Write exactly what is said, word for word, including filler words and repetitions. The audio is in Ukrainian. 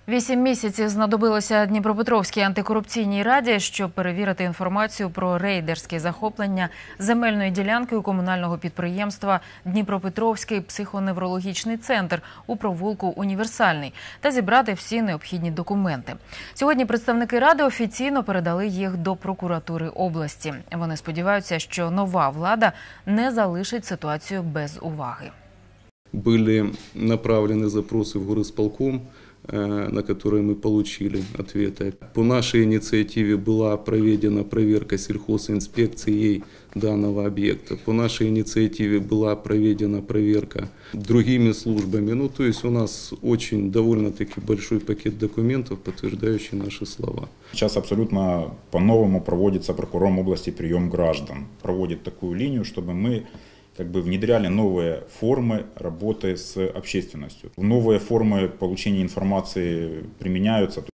Вісім місяців знадобилося Дніпропетровській антикорупційній раді, щоб перевірити інформацію про рейдерське захоплення земельної ділянки у комунального підприємства «Дніпропетровський психоневрологічний центр» у провулку «Універсальний» та зібрати всі необхідні документи. Сьогодні представники ради офіційно передали їх до прокуратури області. Вони сподіваються, що нова влада не залишить ситуацію без уваги. Были направлены запросы в горисполком, на которые мы получили ответы. По нашей инициативе была проведена проверка сельхозинспекцией данного объекта. По нашей инициативе была проведена проверка другими службами. Ну, то есть у нас очень довольно-таки большой пакет документов, подтверждающий наши слова. Сейчас абсолютно по-новому проводится прокурором области прием граждан. Проводит такую линию, чтобы мы как бы внедряли новые формы работы с общественностью. Новые формы получения информации применяются.